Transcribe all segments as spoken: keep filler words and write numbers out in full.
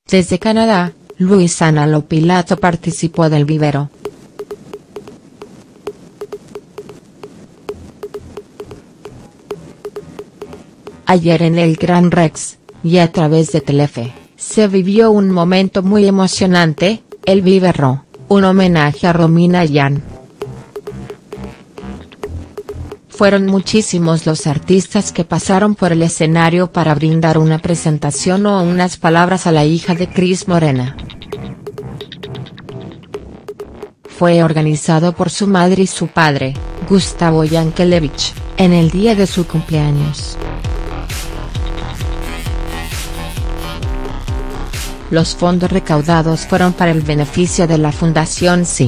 Desde Canadá, Luisana Lopilato participó del vivero. Ayer en el Gran Rex, y a través de Telefe, se vivió un momento muy emocionante, el vivero, un homenaje a Romina Yan. Fueron muchísimos los artistas que pasaron por el escenario para brindar una presentación o unas palabras a la hija de Cris Morena. Fue organizado por su madre y su padre, Gustavo Yankelevich, en el día de su cumpleaños. Los fondos recaudados fueron para el beneficio de la Fundación Sí.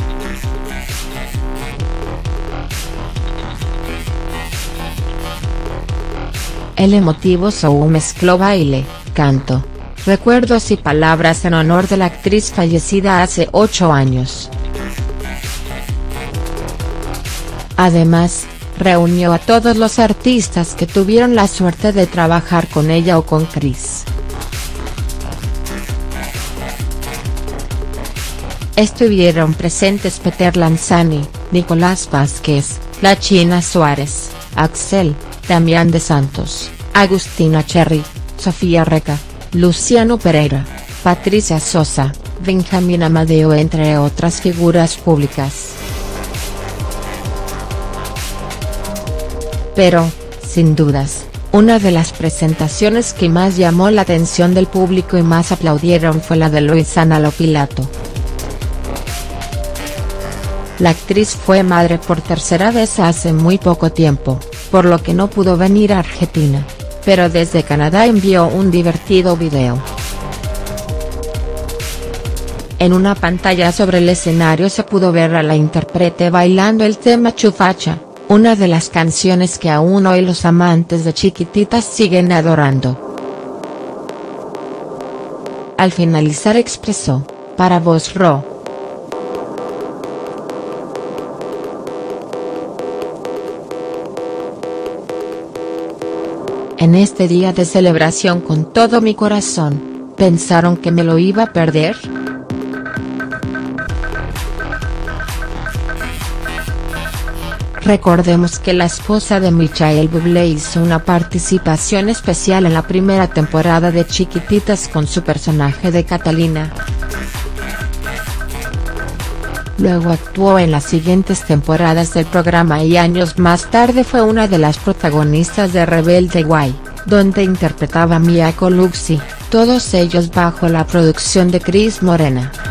El emotivo show mezcló baile, canto, recuerdos y palabras en honor de la actriz fallecida hace ocho años. Además, reunió a todos los artistas que tuvieron la suerte de trabajar con ella o con Cris. Estuvieron presentes Peter Lanzani, Nicolás Vázquez, La China Suárez, Axel, Damián de Santos, Agustina Cherry, Sofía Reca, Luciano Pereira, Patricia Sosa, Benjamín Amadeo entre otras figuras públicas. Pero, sin dudas, una de las presentaciones que más llamó la atención del público y más aplaudieron fue la de Luisana Lopilato. La actriz fue madre por tercera vez hace muy poco tiempo, por lo que no pudo venir a Argentina, pero desde Canadá envió un divertido video. En una pantalla sobre el escenario se pudo ver a la intérprete bailando el tema Chufacha, una de las canciones que aún hoy los amantes de Chiquititas siguen adorando. Al finalizar expresó, para vos Ro. En este día de celebración con todo mi corazón, ¿pensaron que me lo iba a perder? Recordemos que la esposa de Michael Bublé hizo una participación especial en la primera temporada de Chiquititas con su personaje de Catalina. Luego actuó en las siguientes temporadas del programa y años más tarde fue una de las protagonistas de Rebelde Way, donde interpretaba a Mia Colucci, todos ellos bajo la producción de Cris Morena.